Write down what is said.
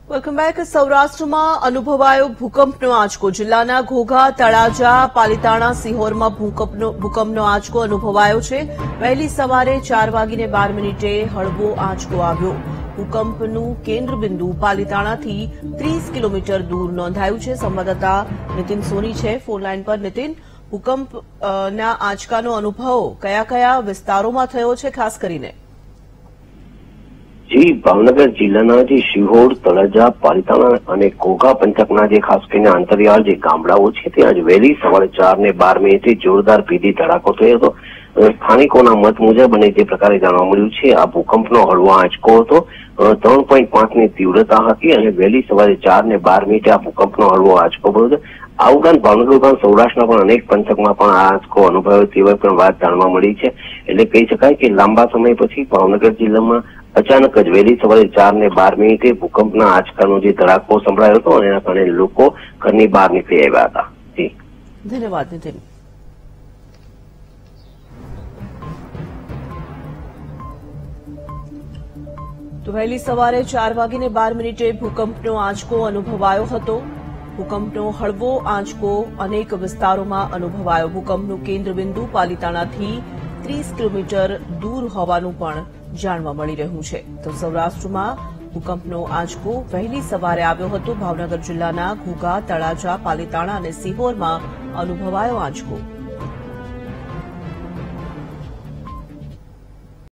Welcome back. સૌરાષ્ટ્રમાં અનુભવાયો ભૂકંપનો આંચકો. જિલ્લાના ઘોઘા, તળાજા, પાલીતાણા, સિહોરમાં ભૂકંપનો આંચકો અનુભવાયો છે. વહેલી સવારે 4:12 હળવો આંચકો આવ્યો. ભૂકંપનું કેન્દ્રબિંદુ પાલીતાણાથી 30 કિલોમીટર દૂર નોંધાયું છે. સંવાદદાતા નીતિન સોની છે ફોનલાઈન પર. નીતિન, ભૂકંપના આંચકાનો અનુભવ કયા કયા વિસ્તારોમાં થયો છે ખાસ કરીને? જી, ભાવનગર જિલ્લાના જે શિહોર, તળાજા, પાલીતાણા અને ઘોઘા પંથકના જે ખાસ કરીને આંતરિયાળ જે ગામડાઓ છે ત્યાં જ વહેલી સવારે 4:12 જોરદાર ભીષણ ધડાકો થયો હતો. સ્થાનિકોના મત મુજબ અને જે પ્રકારે જાણવા મળ્યું છે આ ભૂકંપનો હળવો આંચકો હતો. 3.5 ની તીવ્રતા હતી અને વહેલી સવારે 4:12 આ ભૂકંપનો હળવો આંચકો પડ્યો હતો. આ ઉપરાંત ભાવનગર ઉપરાંત સૌરાષ્ટ્રના પણ અનેક પંથકમાં પણ આ આંચકો અનુભવ્યો તેવી પણ વાત જાણવા મળી છે. એટલે કહી શકાય કે લાંબા સમય પછી ભાવનગર જિલ્લામાં અચાનક જ વહેલી સવારે 4:12 ભૂકંપના આંચકાનો જે ધડાકો સંભળાયો હતો અને એના કારણે લોકો ઘરની બહાર નીકળી આવ્યા હતા. જી, ધન્યવાદ નીતિન. તો વહેલી સવારે 4:12 ભૂકંપનો આંચકો અનુભવાયો હતો. ભૂકંપનો હળવો આંચકો અનેક વિસ્તારોમાં અનુભવાયો. ભૂકંપનું કેન્દ્રબિંદુ પાલીતાણાથી 30 કિલોમીટર દૂર હોવાનું પણ જાણવા મળી રહ્યું છે. તો સૌરાષ્ટ્રમાં ભૂકંપનો આંચકો વહેલી સવારે આવ્યો હતો. ભાવનગર જિલ્લાના ઘોઘા, તળાજા, પાલીતાણા અને સિહોરમાં અનુભવાયો આંચકો.